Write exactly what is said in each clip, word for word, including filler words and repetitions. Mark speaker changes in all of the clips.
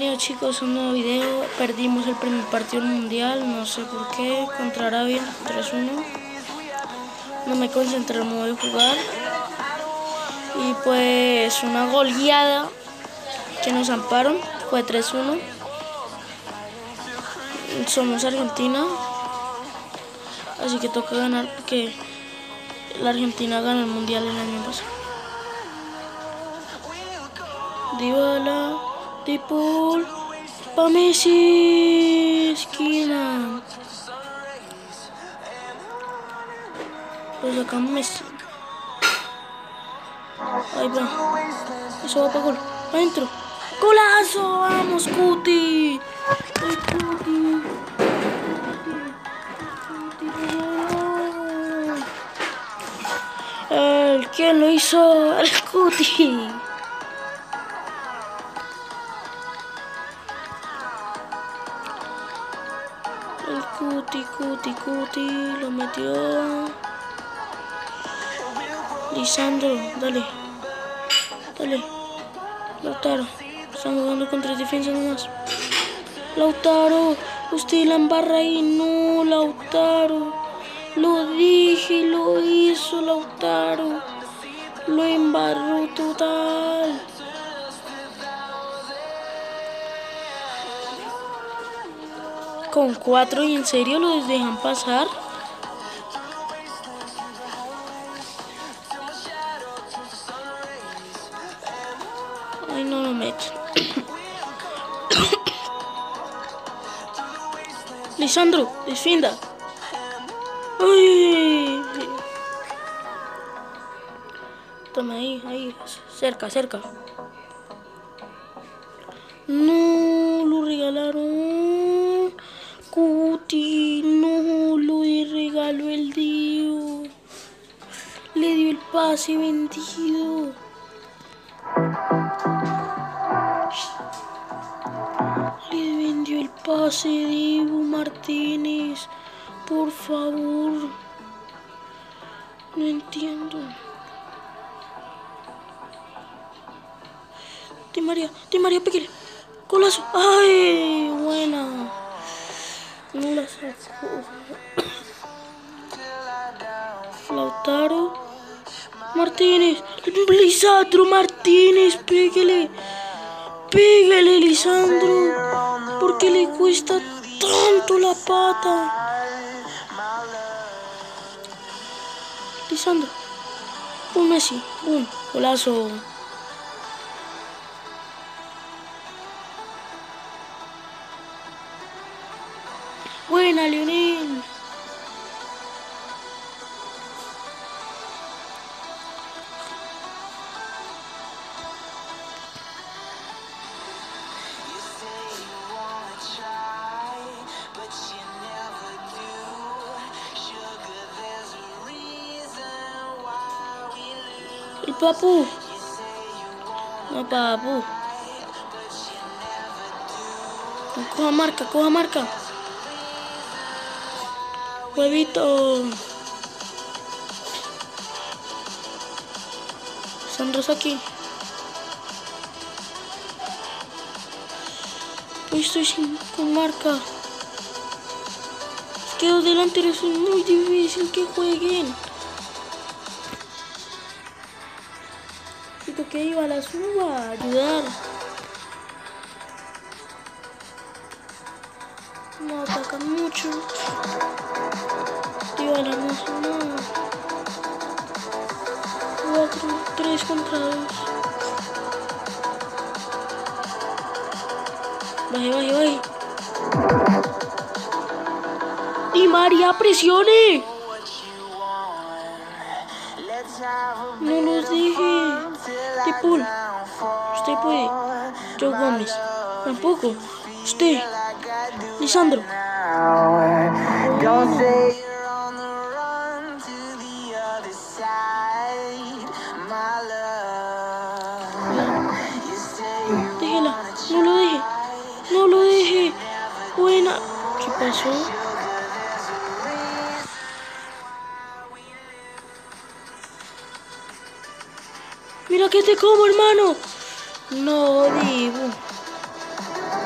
Speaker 1: Bienvenidos chicos a un nuevo video. Perdimos el primer partido mundial, no sé por qué, contra Arabia tres uno. No me concentré en modo de jugar. Y pues una goleada que nos amparon, fue tres uno. Somos Argentina, así que toca ganar porque la Argentina ganó el mundial el año pasado. Dybala, De Paul, pa Messi, esquina. Lo sacamos Messi. Ahí va. Eso va para gol. Adentro. ¡Golazo! ¡Vamos, Cuti! ¡Ay, Cuti! El ¿quién lo hizo? El Cuti. El Cuti, Cuti, Cuti lo metió. Lisandro, dale. Dale. Lautaro. Están jugando con tres defensas nomás. Lautaro. Usted la embarra ahí. No, Lautaro. Lo dije, lo hizo Lautaro. Lo embarró total. Con cuatro y en serio los dejan pasar. Ay, no lo meten. Lisandro, defienda. Ay. Toma ahí, ahí, cerca, cerca. No, lo regalaron. Cuti, no, lo regaló el Dio. Le dio el pase vendido. Le vendió el pase Dibu Martínez. Por favor. No entiendo. Di María, Di María, pégale. Golazo. Ay, buena. No la sacó. Lautaro Martínez. Lisandro Martínez, pégale. Pégale, Lisandro. ¿Por qué le cuesta tanto la pata? Lisandro. Un Messi. Un golazo. Buena, Lionel. El papu. No, papu. Coja marca, coja marca. Huevito. Sandros aquí. Hoy estoy sin con marca. Es que los delanteros es muy difícil que jueguen. Siento que iba a la suba a ayudar. No atacan mucho. Tío, la música, no. Cuatro, tres contra dos. Baje, baje, baje. Di María, presione. No los deje. De Paul. Usted puede. Joe Gómez. Tampoco. Usted. Lisandro. Déjela. No lo deje. No lo deje. Buena. ¿Qué pasó? Mira que te como, hermano. No, Dibu.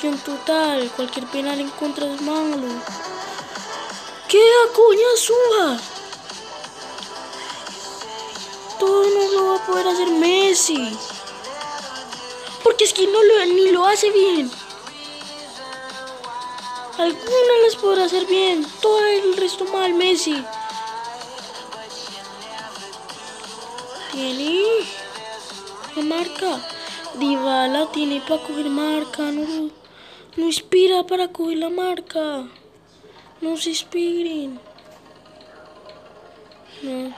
Speaker 1: dominación total. Cualquier penal en contra es malo. ¿Qué coña suba? Todo no lo va a poder hacer Messi. Porque es que no lo, ni lo hace bien. Algunas las podrá hacer bien. Todo el resto mal Messi. Tiene la marca. Dybala tiene para coger marca. No, no inspira para coger la marca. No se inspiren. No.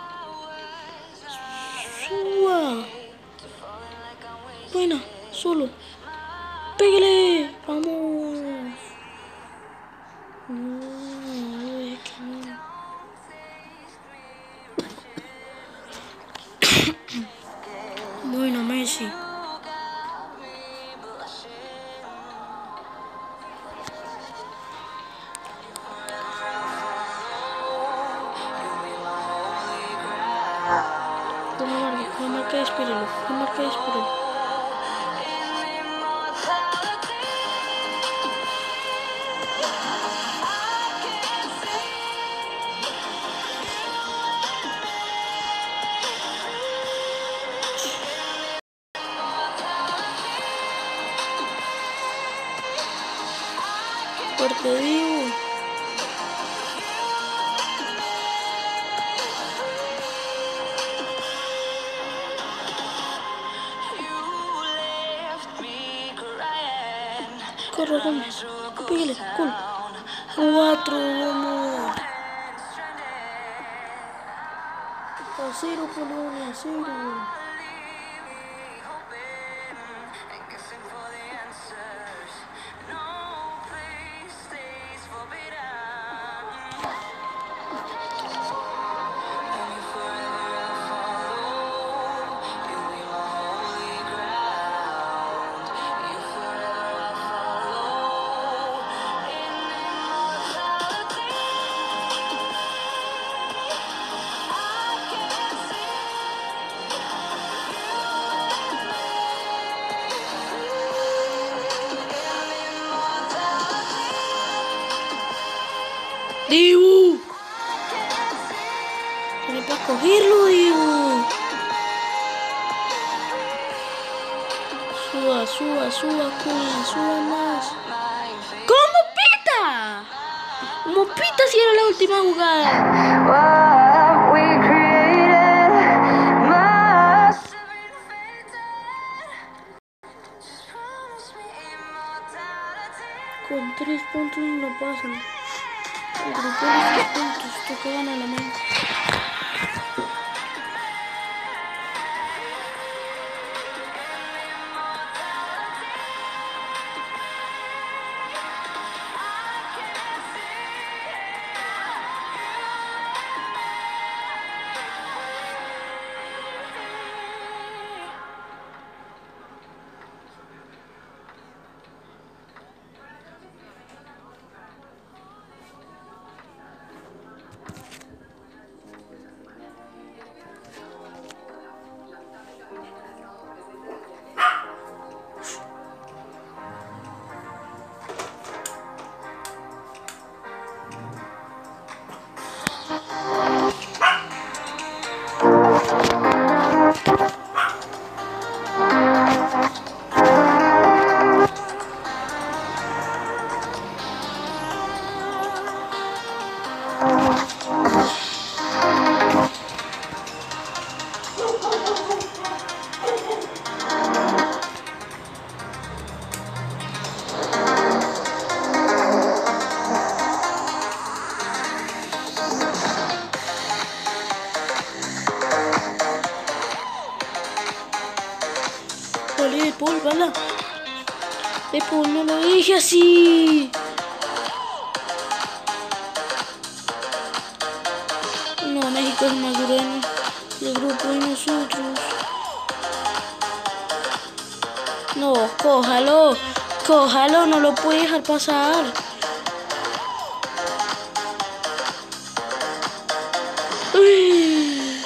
Speaker 1: Suba. Buena, solo. Pégale. Vamos. No, es que no. Bueno, Messi. Toma marca, toma marca y espíralo. Toma marca y espíralo. Fuerte Dibu. Corre, Gómez. Pégale, cool. Cuatro, vamos. A cero, Polonia, a cero. Dibu. Tiene para cogerlo, Dibu. Suba, suba, suba, cuña, suba más. ¿Cómo pita? ¿Cómo pita si era la última jugada? Con tres puntos no pasan. El grupo de tres puntos toca ganar la mente. Vale, de Paul, bala. De Paul, no lo dije así. No, México es más grande del grupo de nosotros. No, cójalo, cójalo, no lo puede dejar pasar. Uy,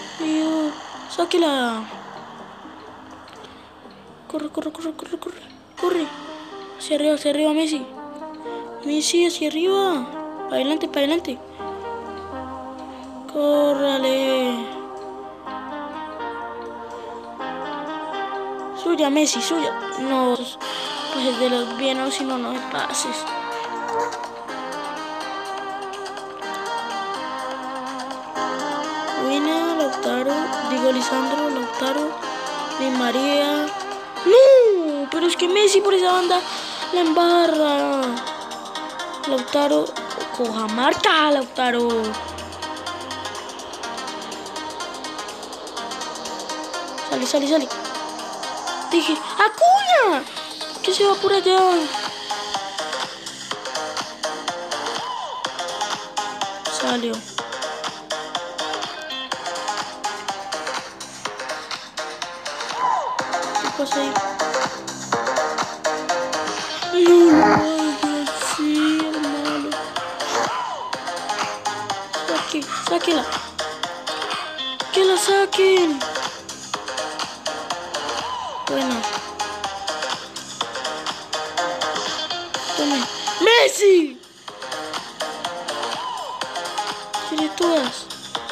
Speaker 1: Dios, sáquela. Corre, corre, corre, corre, corre. corre. Hacia arriba, hacia arriba, Messi. Messi, hacia arriba. Para adelante, para adelante. Córrale. Suya, Messi, suya. No, pues de los bienos, si no, no me pases. Buena, Lautaro. Digo, Lisandro, Lautaro. Di María. ¡No! Pero es que Messi por esa banda la embarra. Lautaro. Coja marca, Lautaro. Sale, sale, sale. Dije, ¡Acuña! ¿Qué se va por allá? Salió. ¿Qué pasa ahí? No lo hagas así, hermano. Saque, sáquela. Que la saquen. Bueno. Tome. ¡Messi! ¿Quieres todas?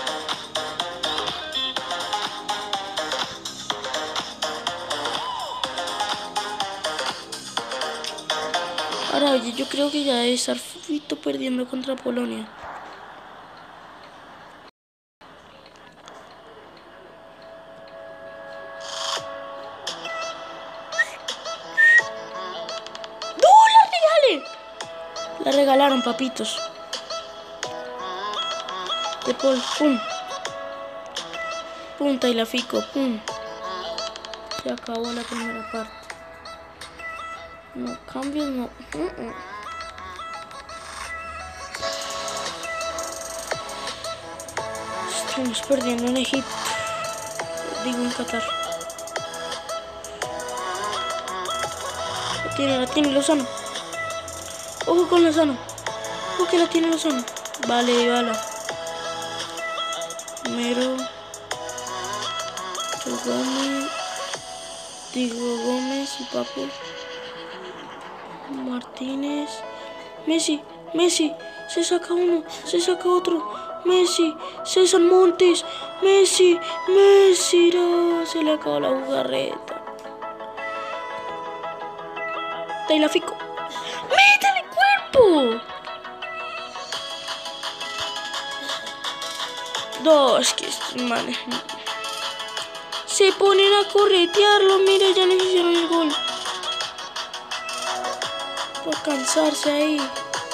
Speaker 1: Ahora, oye, yo creo que ya debe estar Fito perdiendo contra Polonia. La regalaron, papitos. De Paul, pum. Punta y la fico, pum. Se acabó la primera parte. No, cambios no. Uh -uh. Estamos perdiendo en Egipto. Digo en Qatar. La tiene, la tiene Lozano. Ojo con Lozano. Ojo que la tiene Lozano. Vale, bala. Mero. Gómez. Digo Gómez y Papo. Martínez. Messi. Messi. Se saca uno. Se saca otro. Messi. César Montes. Messi. Messi. No. Se le acabó la jugarreta. Tailafico. ¡Métele cuerpo! Dos, que estos manes se ponen a corretearlo. Mira, ya les hicieron el gol. Por cansarse ahí.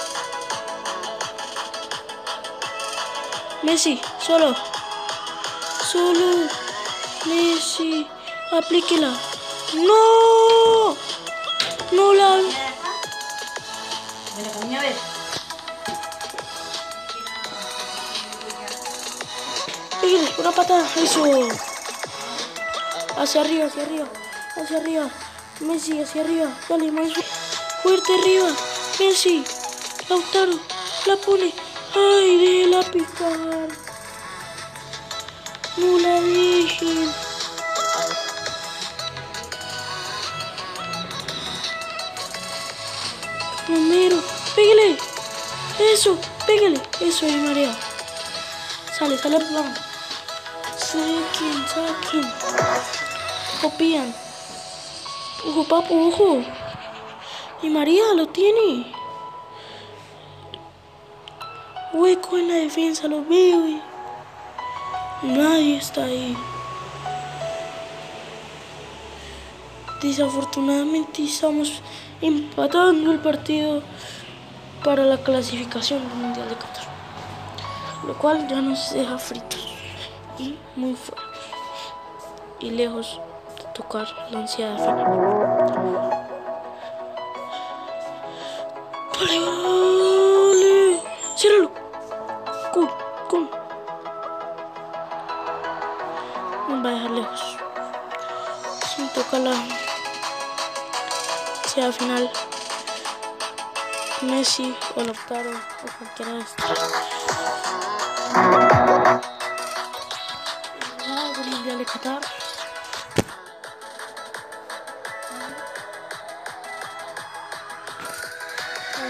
Speaker 1: Messi, solo. Solo. Messi. Aplíquela. ¡No! No la... Pégale, una patada, eso. Hacia arriba, hacia arriba, hacia arriba. Messi, hacia arriba. Dale, más fuerte arriba. Messi, Lautaro, la pone. Ay, déjela picar. No la dejen. Romero, pégale. Eso, pégale. Eso, Di María. Sale, sale, vamos. Saquen, saquen. Copian. Ojo, papu, ojo. Di María lo tiene. Hueco en la defensa, lo veo. Y nadie está ahí. Desafortunadamente estamos empatando el partido para la clasificación del Mundial de Qatar, lo cual ya nos deja fritos y muy fuertes y lejos de tocar la ansiada final. Vale, vale, ciérralo. Con, con. Nos va a dejar lejos. Si toca la sea final, Messi o Lautaro o cualquiera de estos. El Mundial de Qatar.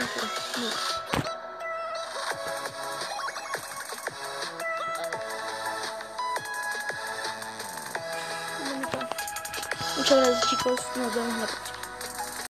Speaker 1: Muchas gracias chicos, nos vemos en la próxima.